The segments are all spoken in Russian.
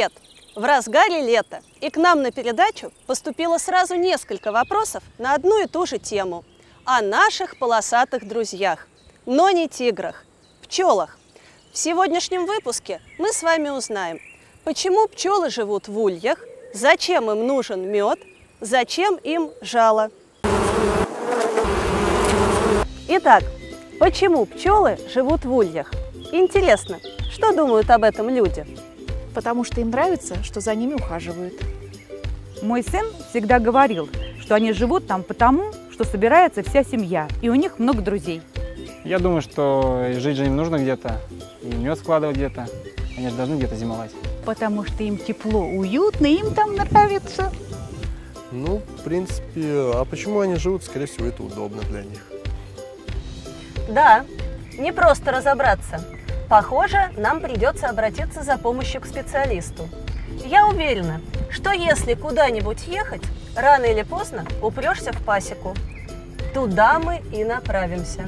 Привет! В разгаре лета, и к нам на передачу поступило сразу несколько вопросов на одну и ту же тему – о наших полосатых друзьях, но не тиграх, пчелах. В сегодняшнем выпуске мы с вами узнаем, почему пчелы живут в ульях, зачем им нужен мед, зачем им жало. Итак, почему пчелы живут в ульях? Интересно, что думают об этом люди? Потому что им нравится, что за ними ухаживают. Мой сын всегда говорил, что они живут там потому, что собирается вся семья, и у них много друзей. Я думаю, что жить же им нужно где-то, и мед складывать где-то. Они же должны где-то зимовать. Потому что им тепло, уютно, им там нравится. Ну, в принципе, а почему они живут? Скорее всего, это удобно для них. Да, не просто разобраться. Похоже, нам придется обратиться за помощью к специалисту. Я уверена, что если куда-нибудь ехать, рано или поздно упрешься в пасеку. Туда мы и направимся.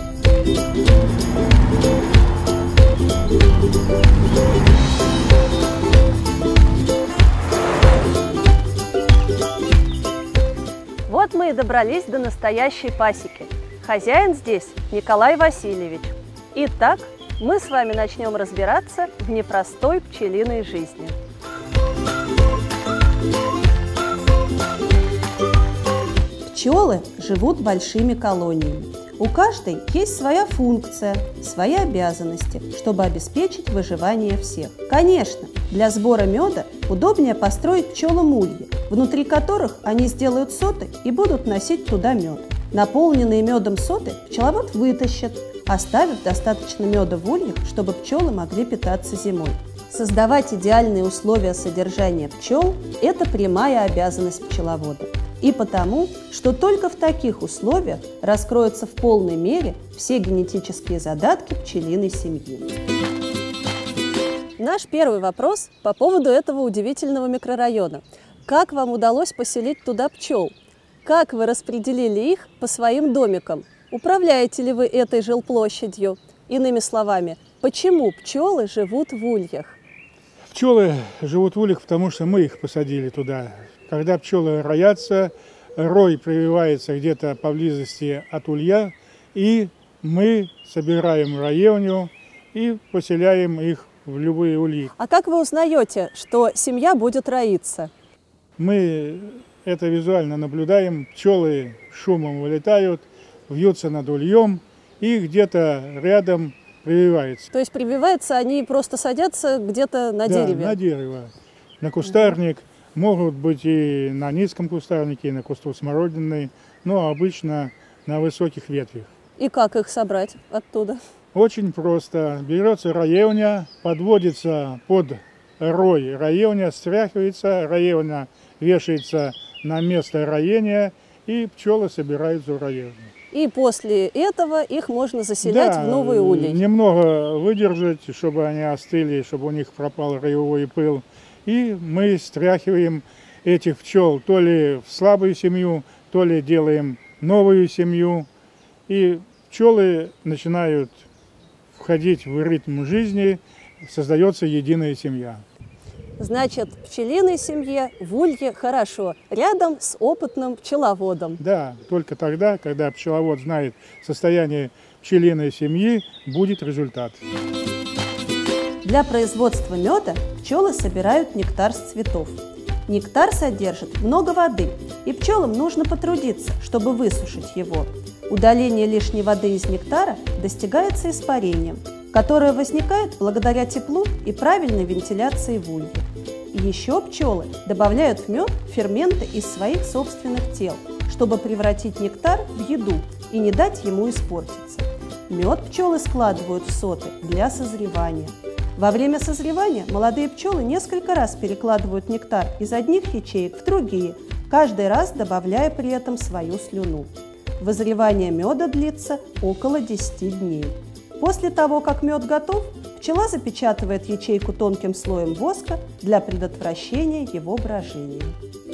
Вот мы и добрались до настоящей пасеки. Хозяин здесь Николай Васильевич. Итак, мы с вами начнем разбираться в непростой пчелиной жизни. Пчелы живут большими колониями. У каждой есть своя функция, свои обязанности, чтобы обеспечить выживание всех. Конечно, для сбора меда удобнее построить пчелам ульи, внутри которых они сделают соты и будут носить туда мед. Наполненные медом соты пчеловод вытащит, оставив достаточно меда в ульях, чтобы пчелы могли питаться зимой. Создавать идеальные условия содержания пчел – это прямая обязанность пчеловода. И потому, что только в таких условиях раскроются в полной мере все генетические задатки пчелиной семьи. Наш первый вопрос по поводу этого удивительного микрорайона. Как вам удалось поселить туда пчел? Как вы распределили их по своим домикам? Управляете ли вы этой жилплощадью? Иными словами, почему пчелы живут в ульях? Пчелы живут в ульях, потому что мы их посадили туда. Когда пчелы роятся, рой прививается где-то поблизости от улья, и мы собираем роевню и поселяем их в любые ульи. А как вы узнаете, что семья будет роиться? Мы это визуально наблюдаем. Пчелы шумом вылетают, вьются над ульем и где-то рядом прививаются. То есть прививаются они просто садятся где-то на дереве? Да, на дерево, на кустарник. Могут быть и на низком кустарнике, и на кусту смородины, но обычно на высоких ветвях. И как их собрать оттуда? Очень просто. Берется роевня, подводится под рой роевня, стряхивается, роевня вешается на место роения, и пчелы собираются в роевню. И после этого их можно заселять в новые ульи? Немного выдержать, чтобы они остыли, чтобы у них пропал роевой пыл. И мы стряхиваем этих пчел то ли в слабую семью, то ли делаем новую семью. И пчелы начинают входить в ритм жизни, создается единая семья. Значит, в пчелиной семье в улье хорошо, рядом с опытным пчеловодом. Да, только тогда, когда пчеловод знает состояние пчелиной семьи, будет результат. Для производства меда пчелы собирают нектар с цветов. Нектар содержит много воды, и пчелам нужно потрудиться, чтобы высушить его. Удаление лишней воды из нектара достигается испарением, которое возникает благодаря теплу и правильной вентиляции в улье. Еще пчелы добавляют в мед ферменты из своих собственных тел, чтобы превратить нектар в еду и не дать ему испортиться. Мед пчелы складывают в соты для созревания. Во время созревания молодые пчелы несколько раз перекладывают нектар из одних ячеек в другие, каждый раз добавляя при этом свою слюну. Вызревание меда длится около 10 дней. После того, как мед готов, пчела запечатывает ячейку тонким слоем воска для предотвращения его брожения.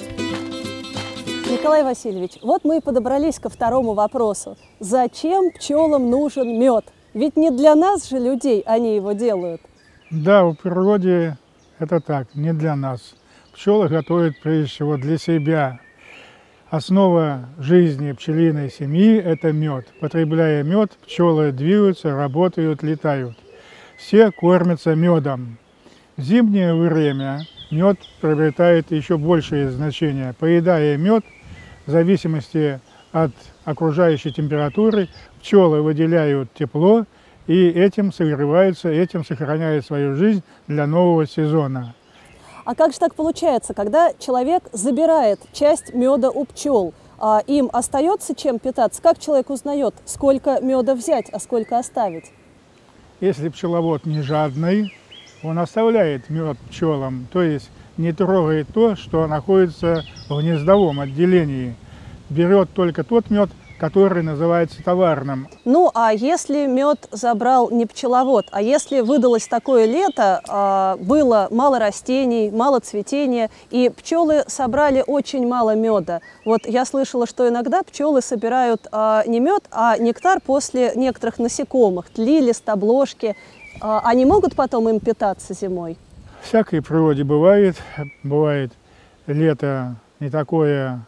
Николай Васильевич, вот мы и подобрались ко второму вопросу. Зачем пчелам нужен мед? Ведь не для нас же, людей, они его делают. Да, в природе это так, не для нас. Пчелы готовят прежде всего для себя. Основа жизни пчелиной семьи – это мед. Потребляя мед, пчелы двигаются, работают, летают. Все кормятся медом. В зимнее время мед приобретает еще большее значение. Поедая мед, в зависимости от окружающей температуры, пчелы выделяют тепло и этим согреваются, этим сохраняют свою жизнь для нового сезона. А как же так получается, когда человек забирает часть меда у пчел, им остается чем питаться? Как человек узнает, сколько меда взять, а сколько оставить? Если пчеловод не жадный, он оставляет мед пчелам, то есть не трогает то, что находится в гнездовом отделении. Берет только тот мед, который называется товарным. Ну, а если мед забрал не пчеловод, а если выдалось такое лето, было мало растений, мало цветения, и пчелы собрали очень мало меда. Вот я слышала, что иногда пчелы собирают не мед, а нектар после некоторых насекомых, тли, листобложки. Они могут потом им питаться зимой? Всякое в природе бывает. Бывает лето не такое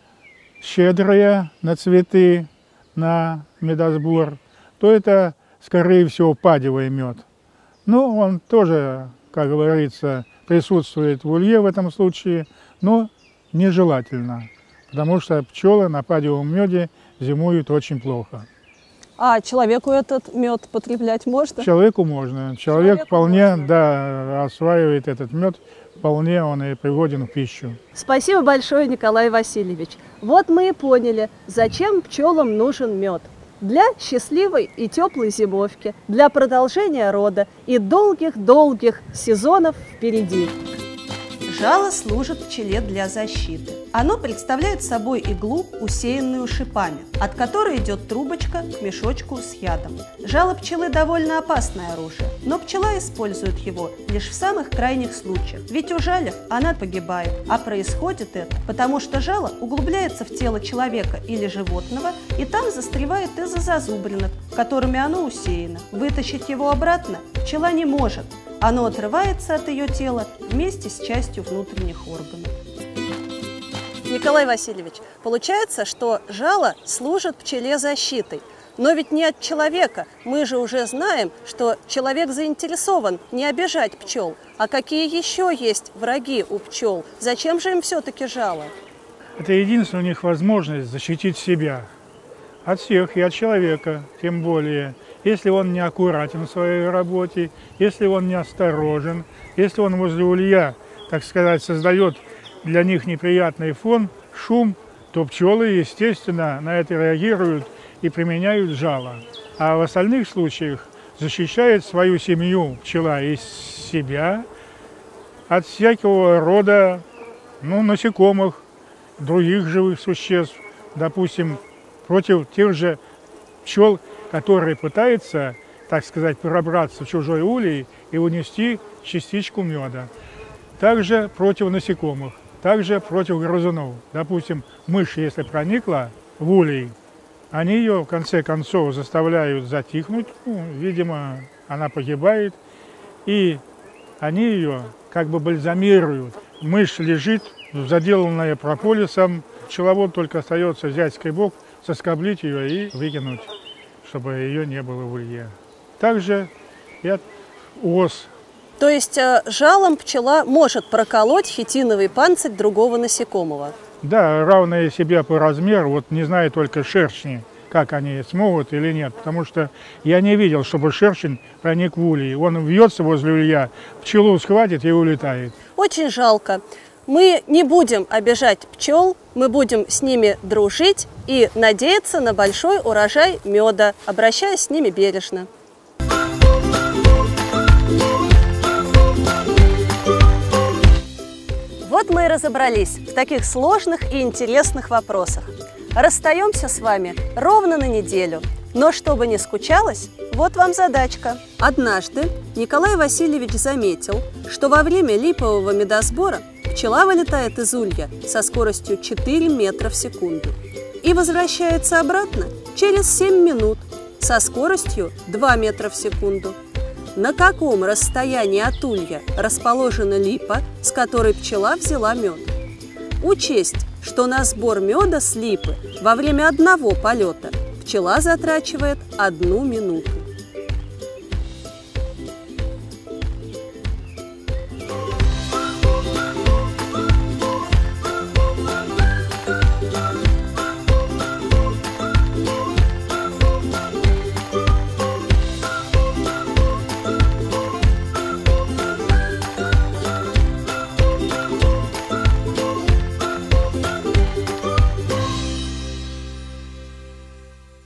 щедрое на цветы, на медосбор, то это, скорее всего, падевый мед. Но он тоже, как говорится, присутствует в улье в этом случае, но нежелательно, потому что пчелы на падевом меде зимуют очень плохо. А человеку этот мед потреблять можно? Человеку можно. Человек вполне можно. Да, осваивает этот мед, вполне он и пригоден в пищу. Спасибо большое, Николай Васильевич. Вот мы и поняли, зачем пчелам нужен мед. Для счастливой и теплой зимовки, для продолжения рода и долгих-долгих сезонов впереди. Жало служит пчеле для защиты. Оно представляет собой иглу, усеянную шипами, от которой идет трубочка к мешочку с ядом. Жало пчелы довольно опасное оружие, но пчела использует его лишь в самых крайних случаях. Ведь ужалив, она погибает, а происходит это потому, что жало углубляется в тело человека или животного и там застревает из-за зазубринок, которыми оно усеяно. Вытащить его обратно пчела не может. Оно отрывается от ее тела вместе с частью внутренних органов. Николай Васильевич, получается, что жало служит пчеле защитой. Но ведь не от человека. Мы же уже знаем, что человек заинтересован не обижать пчел. А какие еще есть враги у пчел? Зачем же им все-таки жало? Это единственная у них возможность защитить себя. От всех и от человека, тем более. Если он не аккуратен в своей работе, если он не осторожен, если он возле улья, так сказать, создает для них неприятный фон, шум, то пчелы, естественно, на это реагируют и применяют жало. А в остальных случаях защищает свою семью пчела и себя от всякого рода насекомых, других живых существ, допустим, против тех же пчел, которые пытаются, так сказать, пробраться в чужой улей и унести частичку меда. Также против насекомых, также против грызунов. Допустим, мышь, если проникла в улей, они ее в конце концов заставляют затихнуть, видимо, она погибает, и они ее как бы бальзамируют. Мышь лежит, заделанная прополисом, пчеловод только остается взять скребок, соскоблить ее и выкинуть, чтобы ее не было в улье. Также и от ос. То есть жалом пчела может проколоть хитиновый панцирь другого насекомого? Да, равные себе по размеру, вот не знаю только шершни, как они смогут или нет, потому что я не видел, чтобы шершень проник в улей. Он вьется возле улья, пчелу схватит и улетает. Очень жалко. Мы не будем обижать пчел, мы будем с ними дружить и надеяться на большой урожай меда, обращаясь с ними бережно. Вот мы и разобрались в таких сложных и интересных вопросах. Расстаемся с вами ровно на неделю. Но чтобы не скучалось, вот вам задачка. Однажды Николай Васильевич заметил, что во время липового медосбора пчела вылетает из улья со скоростью 4 метра в секунду и возвращается обратно через 7 минут со скоростью 2 метра в секунду. На каком расстоянии от улья расположена липа, с которой пчела взяла мед? Учесть, что на сбор меда с липы во время одного полета пчела затрачивает 1 минуту.